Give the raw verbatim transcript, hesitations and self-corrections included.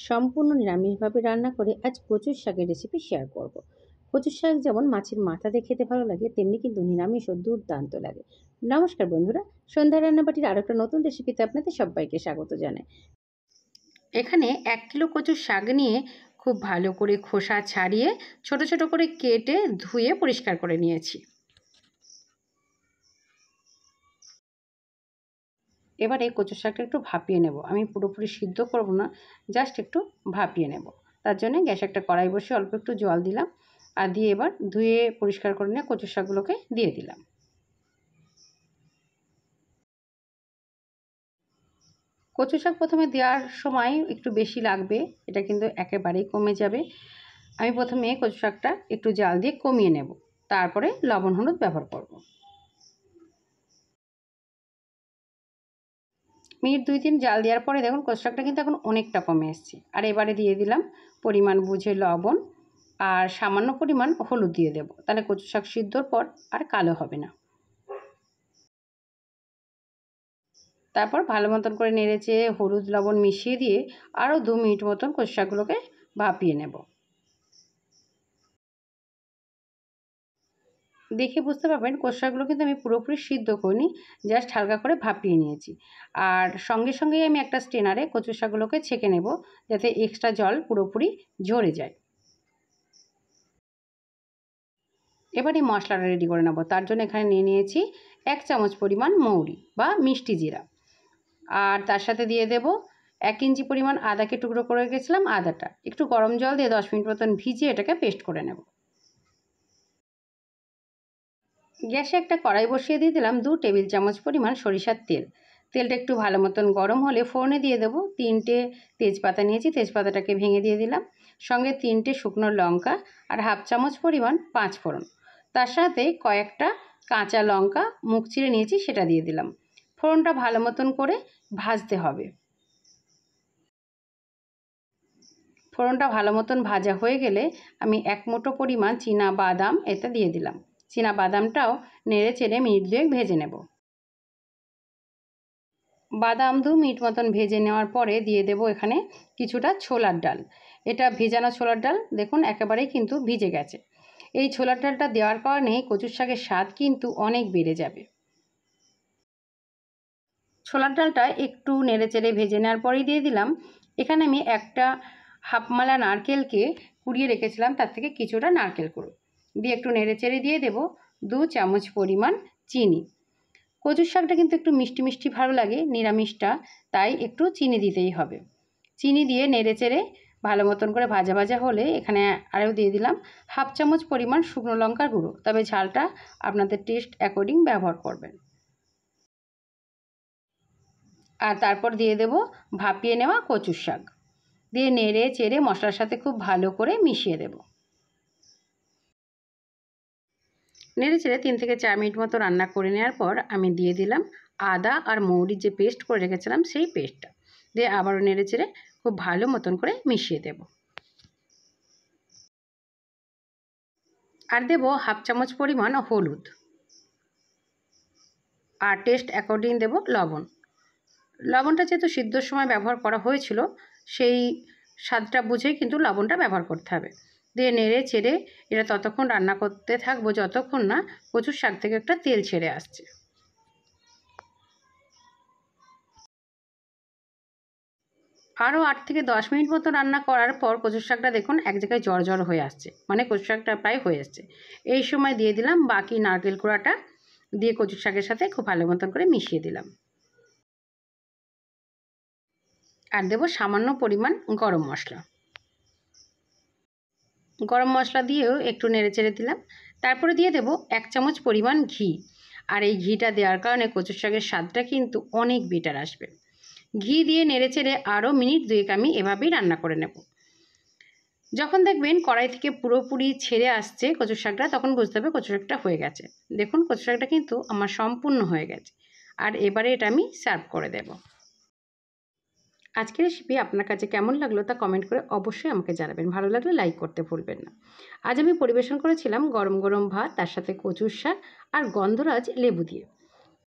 সম্পূর্ণ নিরামিষভাবে রান্না করে আজ কচুর শাকের রেসিপি শেয়ার করব। কচুর শাক যেমন মাছের মাথা দিয়ে খেতে ভালো লাগে, তেমনি কিন্তু নিরামিষও দুর্দান্ত লাগে। নমস্কার বন্ধুরা, সন্ধ্যা রান্নাবাটির আরও একটা নতুন রেসিপিতে আপনাদের সবাইকে স্বাগত জানাই। এখানে এক কিলো কচুর শাক নিয়ে খুব ভালো করে খোসা ছাড়িয়ে ছোট ছোট করে কেটে ধুয়ে পরিষ্কার করে নিয়েছি। এবারে কচুর শাকটা একটু ভাপিয়ে নেব। আমি পুরোপুরি সিদ্ধ করব না, জাস্ট একটু ভাপিয়ে নেব। তার জন্য গ্যাসে একটা কড়াই বসে অল্প একটু জল দিলাম, আর দিয়ে এবার ধুয়ে পরিষ্কার করে নিয়ে কচুর শাকগুলোকে দিয়ে দিলাম। কচু শাক প্রথমে দেওয়ার সময় একটু বেশি লাগবে, এটা কিন্তু একেবারেই কমে যাবে। আমি প্রথমে কচু শাকটা একটু জাল দিয়ে কমিয়ে নেব, তারপরে লবণ হলুদ ব্যবহার করব। মিনিট দুই তিন জাল দেওয়ার পরে দেখুন কচু শাকটা কিন্তু এখন অনেকটা কমে এসেছে। আর এবারে দিয়ে দিলাম পরিমাণ বুঝে লবণ আর সামান্য পরিমাণ হলুদ দিয়ে দেব, তাহলে কচু শাক সিদ্ধর পর আর কালো হবে না। তারপর ভালো মতন করে নেড়েচে হলুদ লবণ মিশিয়ে দিয়ে আরও দু মিনিট মতন কচু শাকগুলোকে ভাপিয়ে নেব। দেখে বুঝতে পারবেন কচু শাকগুলো কিন্তু আমি পুরোপুরি সিদ্ধ করিনি, জাস্ট হালকা করে ভাপিয়ে নিয়েছি। আর সঙ্গে সঙ্গেই আমি একটা স্ট্রেনারে কচু শাকগুলোকে ছেঁকে নেব, যাতে এক্সট্রা জল পুরোপুরি ঝরে যায়। এবারে মশলাটা রেডি করে নেব। তার জন্য এখানে নিয়ে নিয়েছি এক চামচ পরিমাণ মৌরি বা মিষ্টি জিরা, আর তার সাথে দিয়ে দেব এক ইঞ্চি পরিমাণ আদাকে টুকরো করে রেখেছিলাম। আদাটা একটু গরম জল দিয়ে দশ মিনিট মতন ভিজিয়ে এটাকে পেস্ট করে নেব। গ্যাসে একটা কড়াই বসিয়ে দিয়ে দিলাম দু টেবিল চামচ পরিমাণ সরিষার তেল। তেলটা একটু ভালো মতন গরম হলে ফোড়নে দিয়ে দেবো তিনটে তেজপাতা নিয়েছি, তেজপাতাটাকে ভেঙে দিয়ে দিলাম। সঙ্গে তিনটে শুকনো লঙ্কা আর হাফ চামচ পরিমাণ পাঁচ ফোড়ন, তার সাথে কয়েকটা কাঁচা লঙ্কা মুখ চিরে নিয়েছি, সেটা দিয়ে দিলাম। ফোড়নটা ভালো মতন করে ভাজতে হবে। ফোড়নটা ভালো মতন ভাজা হয়ে গেলে আমি এক মুঠো পরিমাণ চীনা বাদাম এটা দিয়ে দিলাম। চীনা বাদামটাও নেড়ে চেড়ে মিনিট দুয়েক ভেজে নেব। বাদাম দু মিনিট মতন ভেজে নেওয়ার পরে দিয়ে দেব এখানে কিছুটা ছোলার ডাল। এটা ভেজানো ছোলার ডাল, দেখুন একেবারেই কিন্তু ভিজে গেছে। এই ছোলার ডালটা দেওয়ার কারণে কচুর শাকের স্বাদ কিন্তু অনেক বেড়ে যাবে। ছোলার ডালটা একটু নেড়ে চেড়ে ভেজে নেওয়ার পরেই দিয়ে দিলাম এখানে আমি একটা হাফমালা নারকেলকে কুড়িয়ে রেখেছিলাম, তার থেকে কিছুটা নারকেল কুড়ো দিয়ে একটু নেড়ে চেড়ে দিয়ে দেব দু চামচ পরিমাণ চিনি। কচুর শাকটা কিন্তু একটু মিষ্টি মিষ্টি ভালো লাগে নিরামিষটা, তাই একটু চিনি দিতেই হবে। চিনি দিয়ে নেড়ে চেড়ে ভালো মতন করে ভাজা ভাজা হলে এখানে আরও দিয়ে দিলাম হাফ চামচ পরিমাণ শুকনো লঙ্কার গুঁড়ো, তবে ঝালটা আপনাদের টেস্ট অ্যাকর্ডিং ব্যবহার করবেন। আর তারপর দিয়ে দেব ভাপিয়ে নেওয়া কচুর শাক, দিয়ে নেড়ে চেড়ে মশলার সাথে খুব ভালো করে মিশিয়ে দেব। নেড়ে চেড়ে তিন থেকে চার মিনিট মতো রান্না করে নেওয়ার পর আমি দিয়ে দিলাম আদা আর মৌরির যে পেস্ট করে রেখেছিলাম সেই পেস্টটা, দিয়ে আবারও নেড়ে চেড়ে খুব ভালো মতন করে মিশিয়ে দেব। আর দেব হাফ চামচ পরিমাণ হলুদ, আর টেস্ট অ্যাকর্ডিং দেব লবণ। লবণটা যেহেতু সিদ্ধর সময় ব্যবহার করা হয়েছিল, সেই স্বাদটা বুঝেই কিন্তু লবণটা ব্যবহার করতে হবে। দিয়ে নেড়ে চেড়ে এটা ততক্ষণ রান্না করতে থাকবো যতক্ষণ না কচুর শাক থেকে একটা তেল ছেড়ে আসছে। আরও আট থেকে দশ মিনিট মতো রান্না করার পর কচুর শাকটা দেখুন এক জায়গায় জ্বর জ্বর হয়ে আসছে, মানে কচুর শাকটা প্রায় হয়ে আসছে। এই সময় দিয়ে দিলাম বাকি নারকেল কোড়াটা, দিয়ে কচুর শাকের সাথে খুব ভালো মতন করে মিশিয়ে দিলাম। আর দেবো সামান্য পরিমাণ গরম মশলা। গরম মশলা দিয়েও একটু নেড়ে চেড়ে দিলাম। তারপরে দিয়ে দেব এক চামচ পরিমাণ ঘি, আর এই ঘিটা দেওয়ার কারণে কচুর শাকের স্বাদটা কিন্তু অনেক বেটার আসবে। ঘি দিয়ে নেড়ে চেড়ে আরও মিনিট দুয়েক আমি এভাবেই রান্না করে নেব। যখন দেখবেন কড়াই থেকে পুরোপুরি ছেড়ে আসছে কচুর শাকটা, তখন বুঝতে হবে কচুর শাকটা হয়ে গেছে। দেখুন কচুর শাকটা কিন্তু আমার সম্পূর্ণ হয়ে গেছে। আর এবারে এটা আমি সার্ভ করে দেব। আজকের রেসিপি আপনার কাছে কেমন লাগলো তা কমেন্ট করে অবশ্যই আমাকে জানাবেন। ভালো লাগলে লাইক করতে ভুলবেন না। আজ আমি পরিবেশন করেছিলাম গরম গরম ভাত, তার সাথে কচুর শাক আর গন্ধরাজ লেবু দিয়ে।